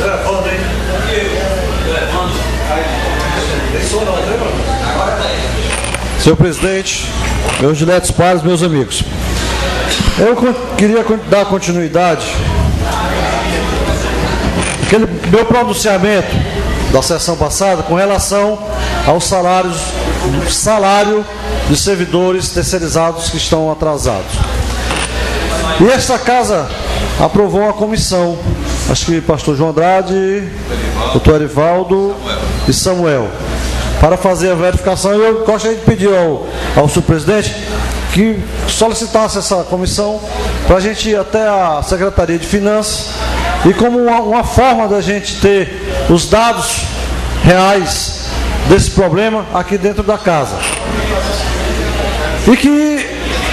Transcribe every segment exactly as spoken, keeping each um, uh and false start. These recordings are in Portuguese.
Senhor presidente, meus diletos pares, meus amigos, eu queria dar continuidade àquele meu pronunciamento da sessão passada com relação aos salários, salário de servidores terceirizados que estão atrasados. E esta casa aprovou uma comissão, acho que pastor João Andrade, doutor Erivaldo e Samuel, para fazer a verificação. E eu gostaria de pedir ao, ao senhor presidente que solicitasse essa comissão para a gente ir até a Secretaria de Finanças e como uma, uma forma da gente ter os dados reais desse problema aqui dentro da casa. E que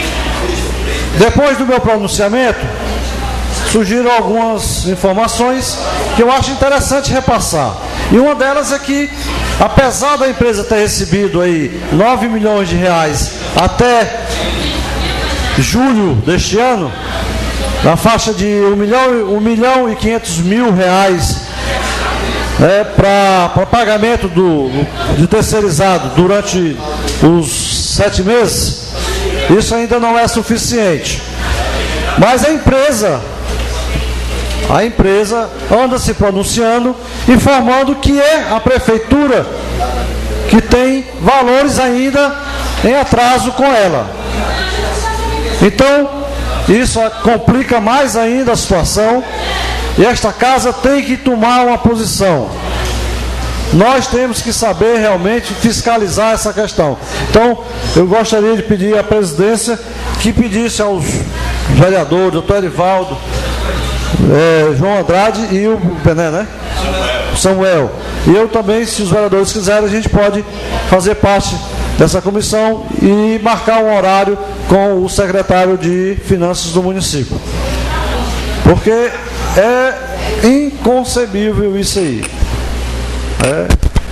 depois do meu pronunciamento surgiram algumas informações que eu acho interessante repassar. E uma delas é que, apesar da empresa ter recebido aí nove milhões de reais até julho deste ano, na faixa de um milhão, um milhão e quinhentos mil reais é, para pagamento do, de terceirizado durante os sete meses, isso ainda não é suficiente. Mas a empresa, a empresa anda se pronunciando, informando que é a prefeitura que tem valores ainda em atraso com ela. Então, isso complica mais ainda a situação e esta casa tem que tomar uma posição. Nós temos que saber realmente fiscalizar essa questão. Então, eu gostaria de pedir à presidência que pedisse aos vereadores, doutor Erivaldo, é, João Andrade e o Bené, né? Samuel. E eu também, se os vereadores quiserem, a gente pode fazer parte dessa comissão e marcar um horário com o secretário de Finanças do município. Porque é inconcebível isso aí. É,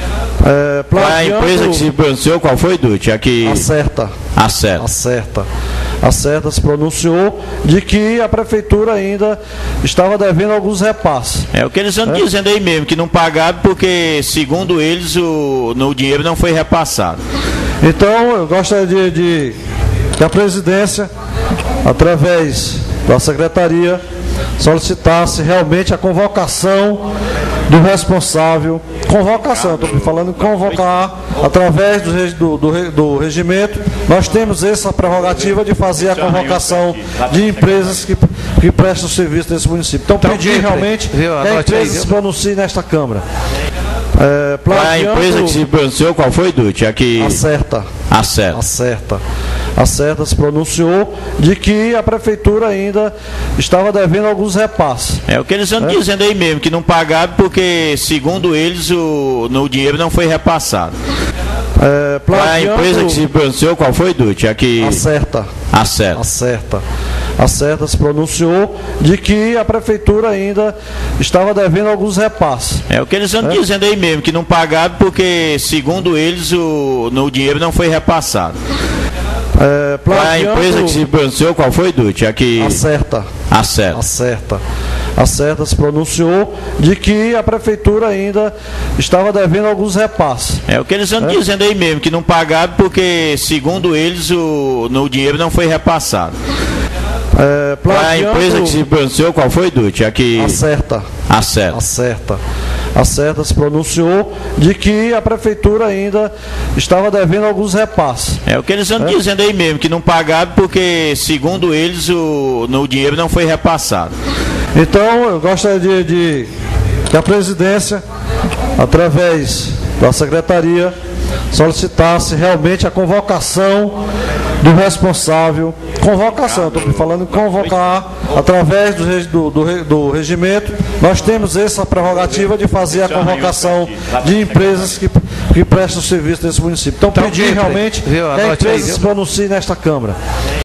é, a empresa que se pronunciou, qual foi, Dutti? Aqui... Acerta. Acerta. Acerta. Acerta se pronunciou de que a prefeitura ainda estava devendo alguns repasses. É o que eles estão é? dizendo aí mesmo, que não pagaram porque, segundo eles, o, no dinheiro não foi repassado. Então, eu gostaria de, de que a presidência, através da secretaria, solicitasse realmente a convocação do responsável, convocação, estou falando em convocar através do, do, do regimento. Nós temos essa prerrogativa de fazer a convocação de empresas que, que prestam serviço nesse município. Então, pedir realmente que a empresa se pronuncie nesta Câmara. É, a empresa que se pronunciou, qual foi, Dutti? Aqui... Acerta. Acerta. Acerta. Acerta se pronunciou de que a prefeitura ainda estava devendo alguns repasses. É o que eles estão é? dizendo aí mesmo, que não pagaram porque, segundo eles, o, no dinheiro não foi repassado. É, a empresa que se pronunciou, qual foi, Dutti? Aqui... Acerta. Acerta. Acerta. Acerta se pronunciou de que a prefeitura ainda estava devendo alguns repasses. É o que eles estão é? dizendo aí mesmo, que não pagaram porque, segundo eles, o, no dinheiro não foi repassado. É, a empresa que se pronunciou, qual foi, Dutti? Aqui... Acerta. Acerta. Acerta. Acerta se pronunciou de que a prefeitura ainda estava devendo alguns repasses. É o que eles estão é? dizendo aí mesmo, que não pagaram porque, segundo eles, o, no dinheiro não foi repassado. É, a empresa que se pronunciou, qual foi, Dutti? Aqui... Acerta. Acerta. Acerta. Acerta se pronunciou de que a prefeitura ainda estava devendo alguns repasses. É o que eles estão é? dizendo aí mesmo, que não pagaram porque, segundo eles, o, no dinheiro não foi repassado. Então, eu gostaria de, de que a presidência, através da secretaria, solicitasse realmente a convocação do responsável, convocação, estou falando em convocar através do, do, do regimento. Nós temos essa prerrogativa de fazer a convocação de empresas que, que prestam serviço nesse município. Então, pedir realmente que a empresa se pronuncie nesta Câmara.